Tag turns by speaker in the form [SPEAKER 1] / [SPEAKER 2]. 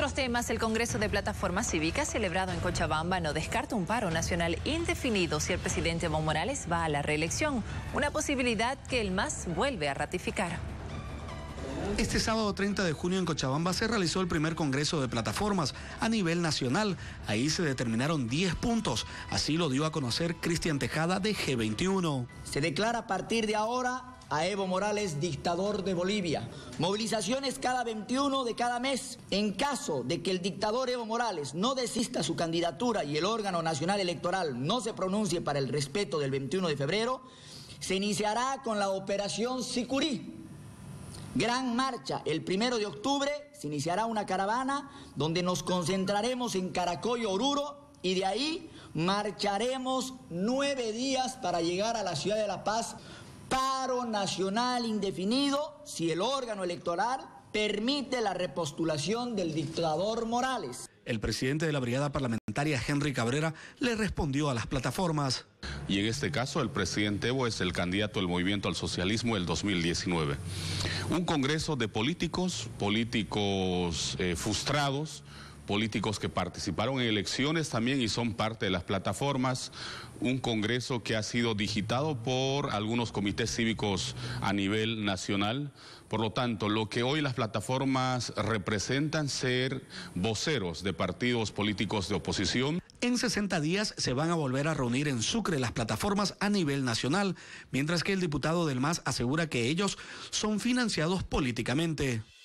[SPEAKER 1] otros temas, el Congreso de Plataformas Cívicas celebrado en Cochabamba no descarta un paro nacional indefinido si el presidente Evo Morales va a la reelección, una posibilidad que el MAS vuelve a ratificar.
[SPEAKER 2] Este sábado 30 de junio en Cochabamba se realizó el primer Congreso de Plataformas a nivel nacional. Ahí se determinaron 10 puntos. Así lo dio a conocer Cristian Tejada de G21.
[SPEAKER 3] Se declara a partir de ahora a Evo Morales dictador de Bolivia. Movilizaciones cada 21 de cada mes. En caso de que el dictador Evo Morales no desista su candidatura y el órgano nacional electoral no se pronuncie para el respeto del 21 de febrero, se iniciará con la operación Sicurí. Gran marcha, el 1 de octubre se iniciará una caravana donde nos concentraremos en Caracollo, Oruro, y de ahí marcharemos 9 días para llegar a la ciudad de La Paz. Paro nacional indefinido si el órgano electoral permite la repostulación del dictador Morales.
[SPEAKER 2] El presidente de la brigada parlamentaria, Henry Cabrera, le respondió a las plataformas.
[SPEAKER 4] Y en este caso el presidente Evo es el candidato del Movimiento al Socialismo del 2019. Un congreso de políticos frustrados, políticos que participaron en elecciones también y son parte de las plataformas, un congreso que ha sido digitado por algunos comités cívicos a nivel nacional. Por lo tanto, lo que hoy las plataformas representan ser voceros de partidos políticos de oposición.
[SPEAKER 2] En 60 días se van a volver a reunir en Sucre las plataformas a nivel nacional, mientras que el diputado del MAS asegura que ellos son financiados políticamente.